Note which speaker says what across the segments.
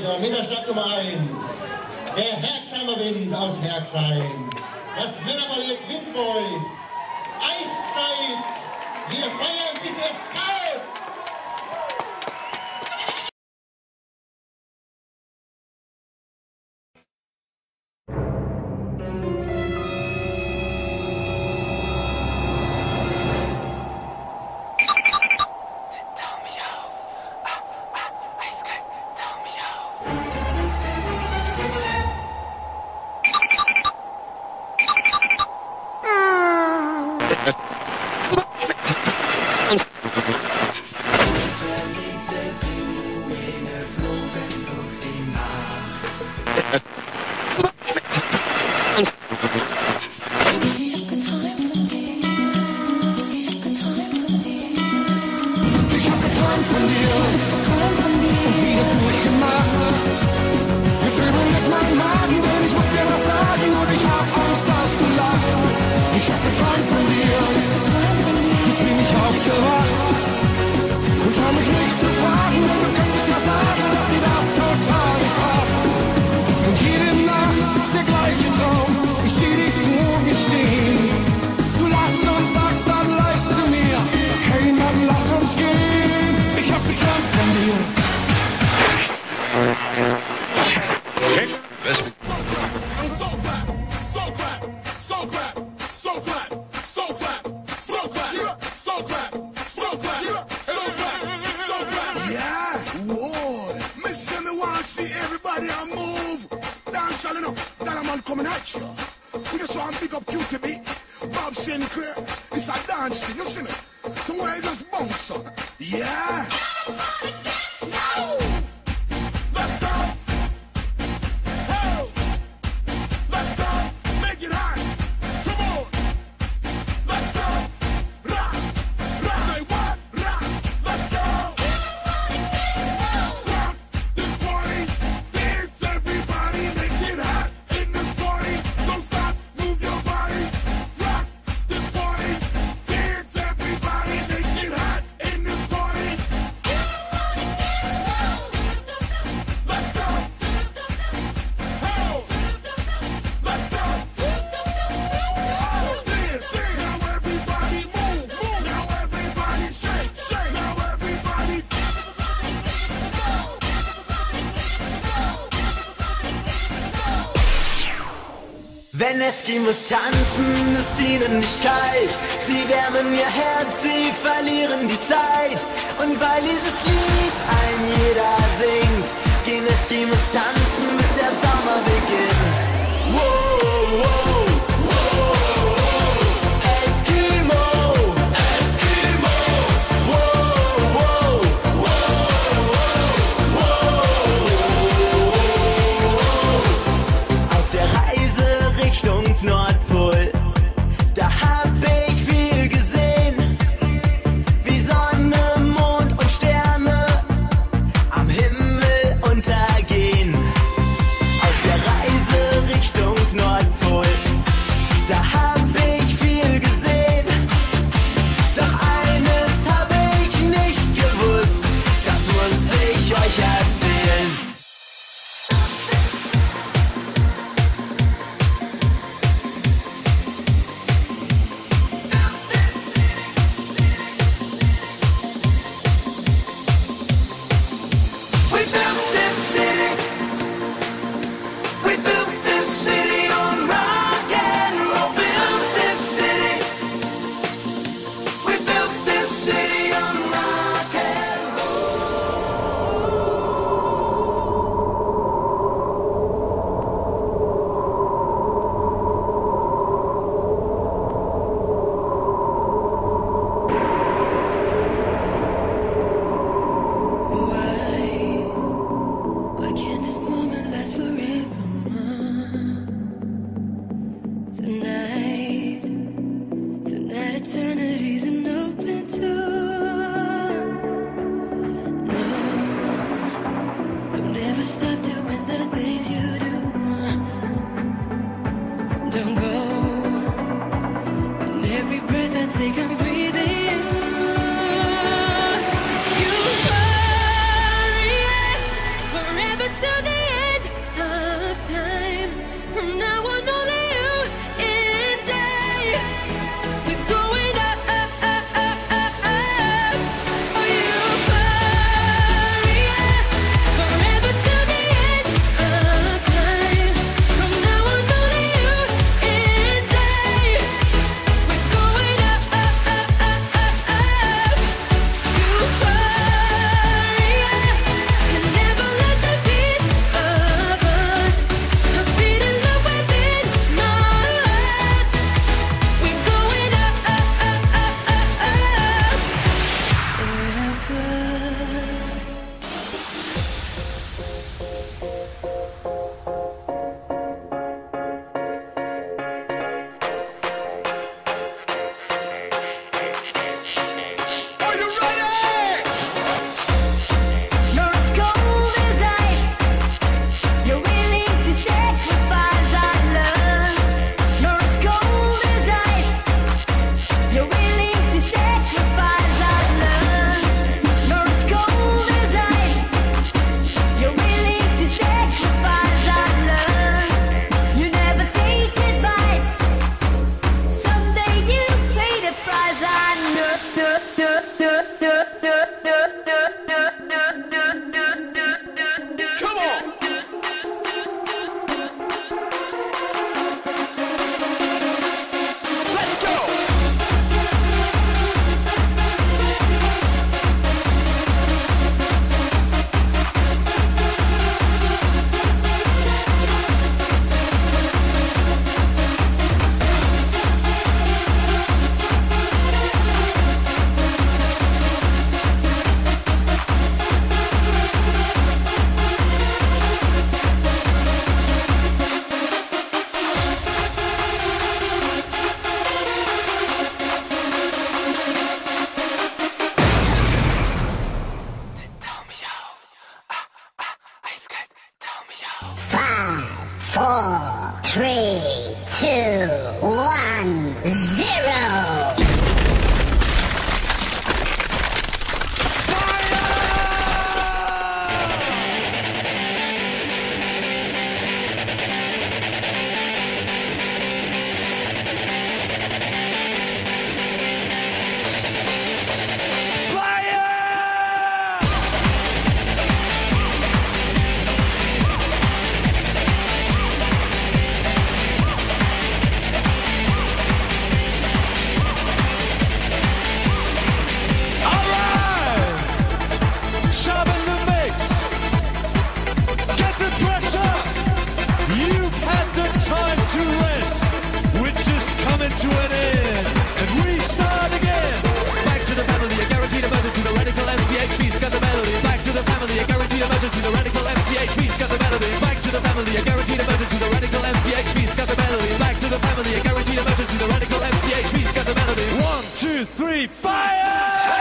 Speaker 1: weiter mit der Stadt Nummer 1. Der Herxheimer Wind aus Herxheim. Das Männerballett Windboys. Eiszeit. Wir feiern, bis es kalt.
Speaker 2: Wenn Eskimos tanzen, ist ihnen nicht kalt. Sie wärmen ihr Herz, sie verlieren die Zeit. Und weil dieses Lied ein jeder singt, gehen Eskimos tanzen, bis der Sommer beginnt. Wow, wow, wow. Eskimo, Eskimo. Wow, wow, wow, wow. Auf der Reise Richtung Nordpol, da hab ich viel gesehen, wie Sonne, Mond und Sterne am Himmel untergehen. Auf der Reise Richtung Nordpol, da hab ich viel gesehen, doch eines hab ich nicht gewusst, das muss ich euch erzählen.
Speaker 3: Forever to 3, 2, 1, 0.
Speaker 4: To an end, and we start again. Back to the family, a guaranteed emergency, the radical MCHV's got the melody. Back to the family, a guaranteed emergency, the radical MCHV's got the melody. Back to the family, a guaranteed emergency, the radical MCHV's got the melody. Back to the family, a guaranteed emergency, the radical MCHV's got the melody. 1, 2, 3, fire!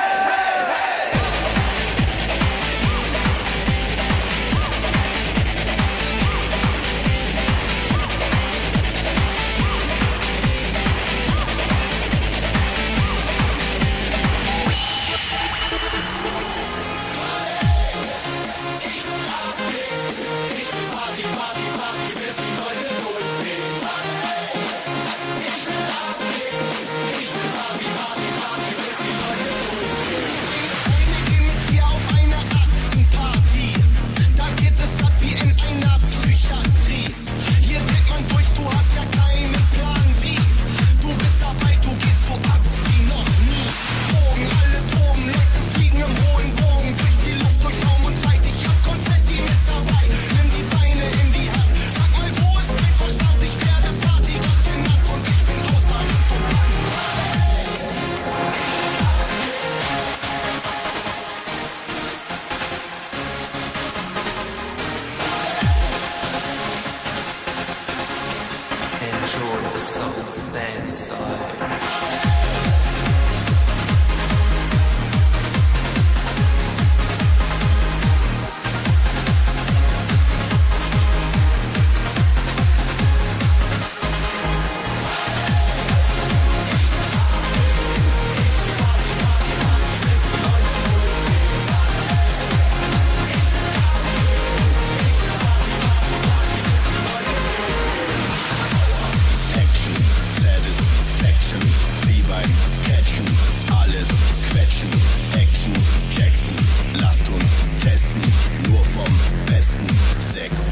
Speaker 5: Enjoy the soul dance style.
Speaker 6: Action, Jackson, lasst uns testen, nur vom Besten. Sex,